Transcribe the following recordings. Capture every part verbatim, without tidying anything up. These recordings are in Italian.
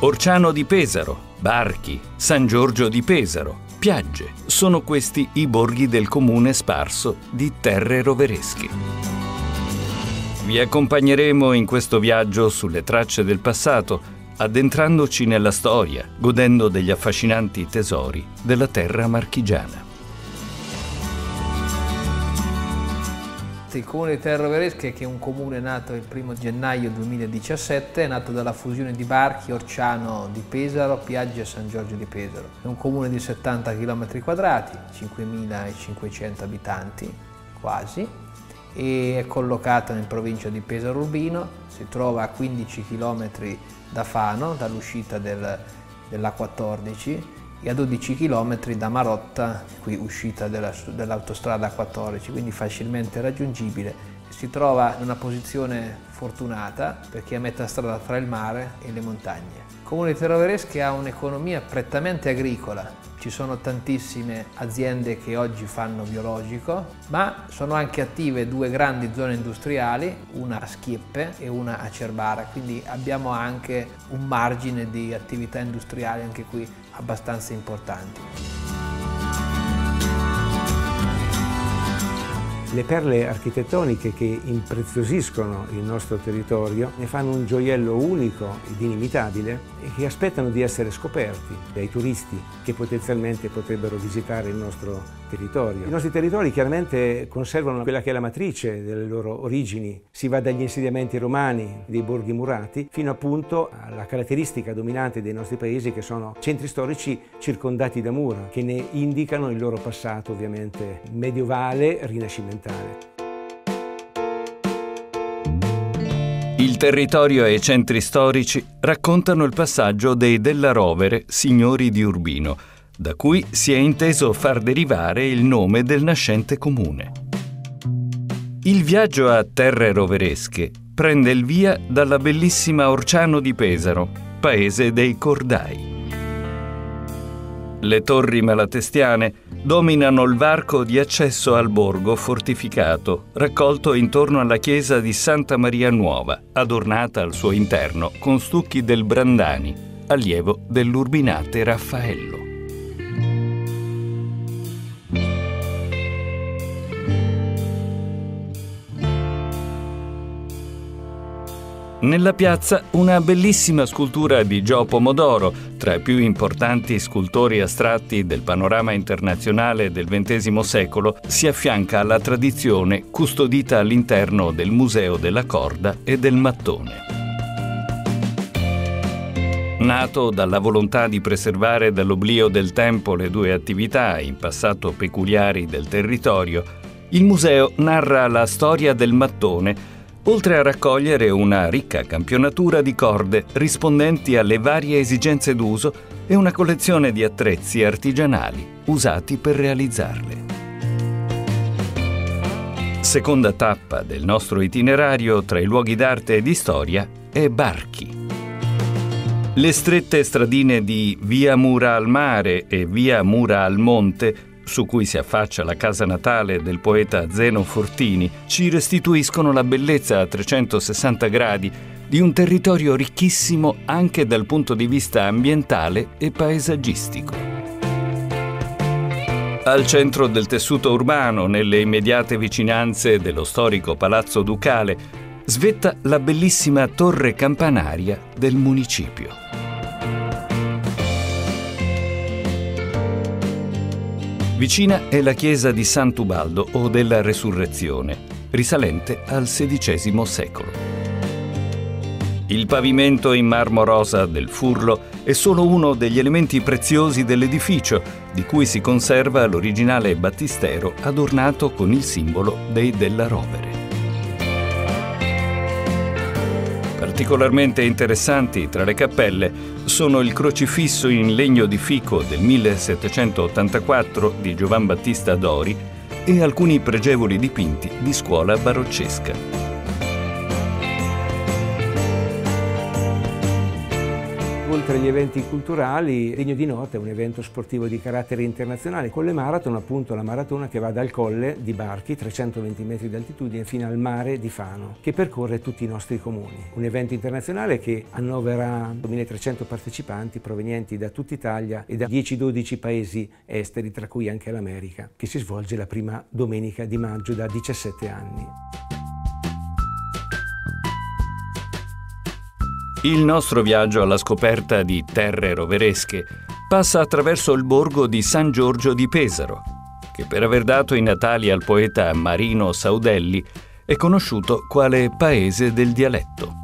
Orciano di Pesaro, Barchi, San Giorgio di Pesaro, Piagge. Sono questi i borghi del comune sparso di Terre Roveresche. Vi accompagneremo in questo viaggio sulle tracce del passato, addentrandoci nella storia, godendo degli affascinanti tesori della terra marchigiana. Il comune di Terre Roveresche, che è un comune nato il primo gennaio duemiladiciassette, è nato dalla fusione di Barchi, Orciano di Pesaro, Piagge e San Giorgio di Pesaro. È un comune di settanta chilometri quadrati, cinquemilacinquecento abitanti, quasi, e è collocato in provincia di Pesaro Urbino. Si trova a quindici chilometri da Fano, dall'uscita del, dell'A quattordici, e a dodici chilometri da Marotta, qui uscita dell'autostrada A quattordici, quindi facilmente raggiungibile. Si trova in una posizione fortunata perché è a metà strada tra il mare e le montagne. Il comune di Terre Roveresche ha un'economia prettamente agricola. Ci sono tantissime aziende che oggi fanno biologico, ma sono anche attive due grandi zone industriali, una a Schieppe e una a Cerbara, quindi abbiamo anche un margine di attività industriali anche qui abbastanza importanti. Le perle architettoniche che impreziosiscono il nostro territorio ne fanno un gioiello unico ed inimitabile e che aspettano di essere scoperti dai turisti che potenzialmente potrebbero visitare il nostro territorio. I nostri territori chiaramente conservano quella che è la matrice delle loro origini. Si va dagli insediamenti romani dei borghi murati fino appunto alla caratteristica dominante dei nostri paesi, che sono centri storici circondati da mura, che ne indicano il loro passato ovviamente medievale, rinascimentale. Il territorio e i centri storici raccontano il passaggio dei Della Rovere, signori di Urbino, da cui si è inteso far derivare il nome del nascente comune. Il viaggio a Terre Roveresche prende il via dalla bellissima Orciano di Pesaro, paese dei Cordai. Le torri malatestiane dominano il varco di accesso al borgo fortificato, raccolto intorno alla chiesa di Santa Maria Nuova, adornata al suo interno con stucchi del Brandani, allievo dell'urbinate Raffaello. Nella piazza una bellissima scultura di Gio Pomodoro, tra i più importanti scultori astratti del panorama internazionale del ventesimo secolo, si affianca alla tradizione custodita all'interno del Museo della Corda e del Mattone. Nato dalla volontà di preservare dall'oblio del tempo le due attività in passato peculiari del territorio, il museo narra la storia del mattone, oltre a raccogliere una ricca campionatura di corde rispondenti alle varie esigenze d'uso e una collezione di attrezzi artigianali usati per realizzarle. Seconda tappa del nostro itinerario tra i luoghi d'arte e di storia è Barchi. Le strette stradine di Via Mura al Mare e Via Mura al Monte, su cui si affaccia la casa natale del poeta Zeno Fortini, ci restituiscono la bellezza a trecentosessanta gradi di un territorio ricchissimo anche dal punto di vista ambientale e paesaggistico. Al centro del tessuto urbano, nelle immediate vicinanze dello storico Palazzo Ducale, svetta la bellissima torre campanaria del municipio. Vicina è la chiesa di Sant'Ubaldo o della Resurrezione, risalente al sedicesimo secolo. Il pavimento in marmo rosa del Furlo è solo uno degli elementi preziosi dell'edificio, di cui si conserva l'originale battistero adornato con il simbolo dei Della Rovere. Particolarmente interessanti tra le cappelle sono il crocifisso in legno di fico del millesettecentottantaquattro di Giovan Battista Dori e alcuni pregevoli dipinti di scuola baroccesca. Oltre agli eventi culturali, degno di nota è un evento sportivo di carattere internazionale con le marathon, appunto la maratona che va dal colle di Barchi, trecentoventi metri di altitudine, fino al mare di Fano, che percorre tutti i nostri comuni. Un evento internazionale che annovera milletrecento partecipanti provenienti da tutta Italia e da dieci dodici paesi esteri, tra cui anche l'America, che si svolge la prima domenica di maggio da diciassette anni. Il nostro viaggio alla scoperta di terre roveresche passa attraverso il borgo di San Giorgio di Pesaro, che per aver dato i natali al poeta Marino Saudelli è conosciuto quale paese del dialetto.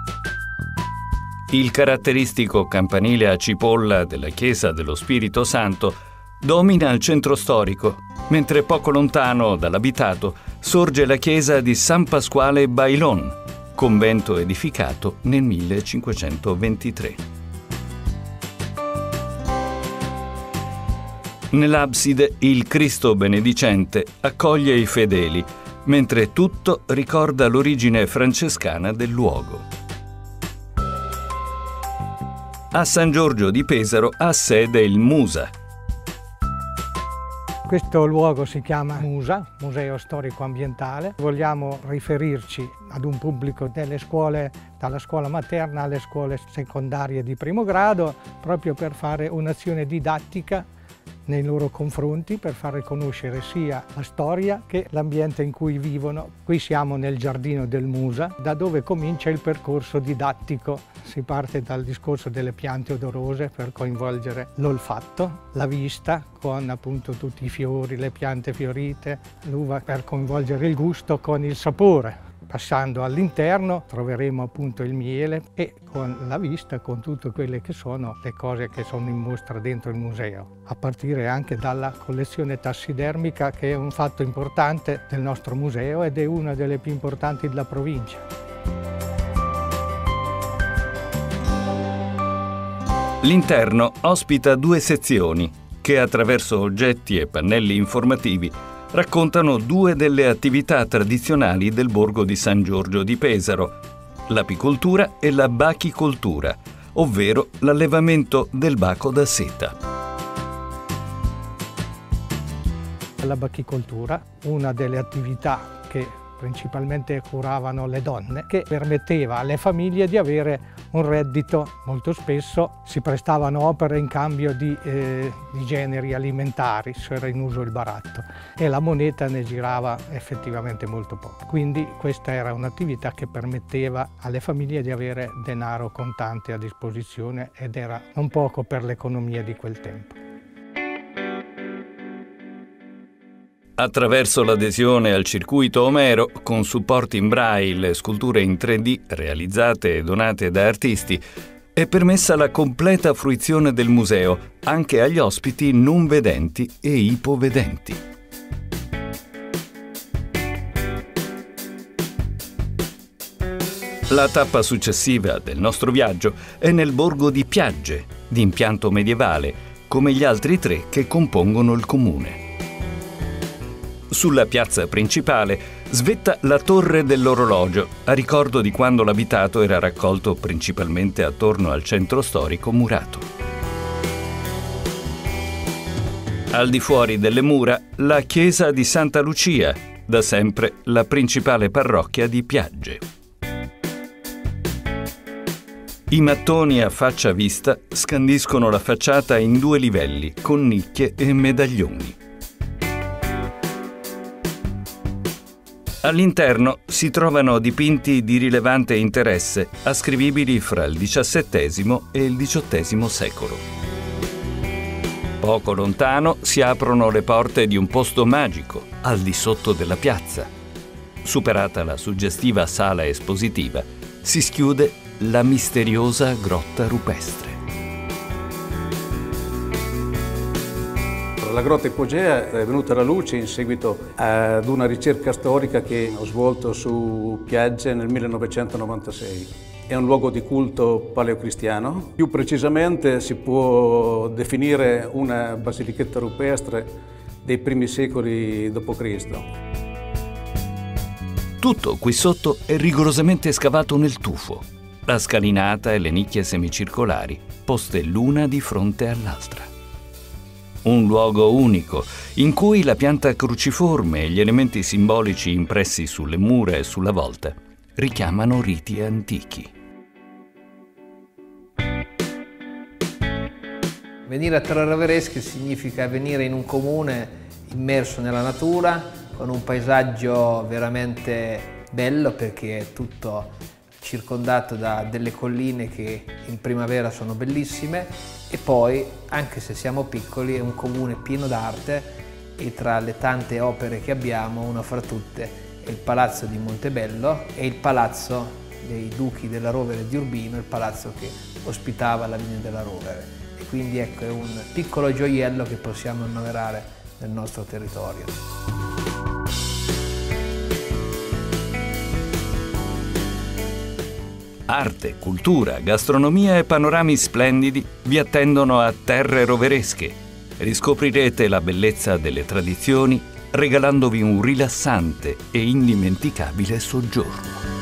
Il caratteristico campanile a cipolla della chiesa dello Spirito Santo domina il centro storico, mentre poco lontano dall'abitato sorge la chiesa di San Pasquale Bailon, convento edificato nel millecinquecentoventitré. Nell'abside il Cristo benedicente accoglie i fedeli, mentre tutto ricorda l'origine francescana del luogo. A San Giorgio di Pesaro ha sede il Musa. Questo luogo si chiama Musa, Museo Storico Ambientale. Vogliamo riferirci ad un pubblico delle scuole, dalla scuola materna alle scuole secondarie di primo grado, proprio per fare un'azione didattica nei loro confronti, per far conoscere sia la storia che l'ambiente in cui vivono. Qui siamo nel giardino del Musa, da dove comincia il percorso didattico. Si parte dal discorso delle piante odorose per coinvolgere l'olfatto, la vista con appunto tutti i fiori, le piante fiorite, l'uva per coinvolgere il gusto con il sapore. Passando all'interno troveremo appunto il miele e con la vista con tutte quelle che sono le cose che sono in mostra dentro il museo, a partire anche dalla collezione tassidermica, che è un fatto importante del nostro museo ed è una delle più importanti della provincia. L'interno ospita due sezioni che attraverso oggetti e pannelli informativi raccontano due delle attività tradizionali del borgo di San Giorgio di Pesaro, l'apicoltura e la bachicoltura, ovvero l'allevamento del baco da seta. La bachicoltura, una delle attività che principalmente curavano le donne, che permetteva alle famiglie di avere un reddito. Molto spesso si prestavano opere in cambio di, eh, di generi alimentari, se era in uso il baratto, e la moneta ne girava effettivamente molto poco. Quindi questa era un'attività che permetteva alle famiglie di avere denaro contante a disposizione ed era non poco per l'economia di quel tempo. Attraverso l'adesione al circuito Omero, con supporti in braille e sculture in tre D realizzate e donate da artisti, è permessa la completa fruizione del museo anche agli ospiti non vedenti e ipovedenti. La tappa successiva del nostro viaggio è nel borgo di Piagge, di impianto medievale, come gli altri tre che compongono il comune. Sulla piazza principale svetta la torre dell'orologio, a ricordo di quando l'abitato era raccolto principalmente attorno al centro storico murato. Al di fuori delle mura, la chiesa di Santa Lucia, da sempre la principale parrocchia di Piagge. I mattoni a faccia vista scandiscono la facciata in due livelli, con nicchie e medaglioni. All'interno si trovano dipinti di rilevante interesse, ascrivibili fra il diciassettesimo e il diciottesimo secolo. Poco lontano si aprono le porte di un posto magico, al di sotto della piazza. Superata la suggestiva sala espositiva, si schiude la misteriosa grotta rupestre. La grotta ipogea è venuta alla luce in seguito ad una ricerca storica che ho svolto su Piagge nel millenovecentonovantasei. È un luogo di culto paleocristiano. Più precisamente si può definire una basilichetta rupestre dei primi secoli dopo Cristo. Tutto qui sotto è rigorosamente scavato nel tufo. La scalinata e le nicchie semicircolari poste l'una di fronte all'altra. Un luogo unico, in cui la pianta cruciforme e gli elementi simbolici impressi sulle mura e sulla volta richiamano riti antichi. Venire a Torre Roveresche significa venire in un comune immerso nella natura, con un paesaggio veramente bello perché è tutto circondato da delle colline che in primavera sono bellissime, e poi, anche se siamo piccoli, è un comune pieno d'arte, e tra le tante opere che abbiamo, una fra tutte è il Palazzo di Montebello e il Palazzo dei Duchi della Rovere di Urbino, il palazzo che ospitava la linea della Rovere. E quindi ecco, è un piccolo gioiello che possiamo annoverare nel nostro territorio. Arte, cultura, gastronomia e panorami splendidi vi attendono a Terre Roveresche. Riscoprirete la bellezza delle tradizioni regalandovi un rilassante e indimenticabile soggiorno.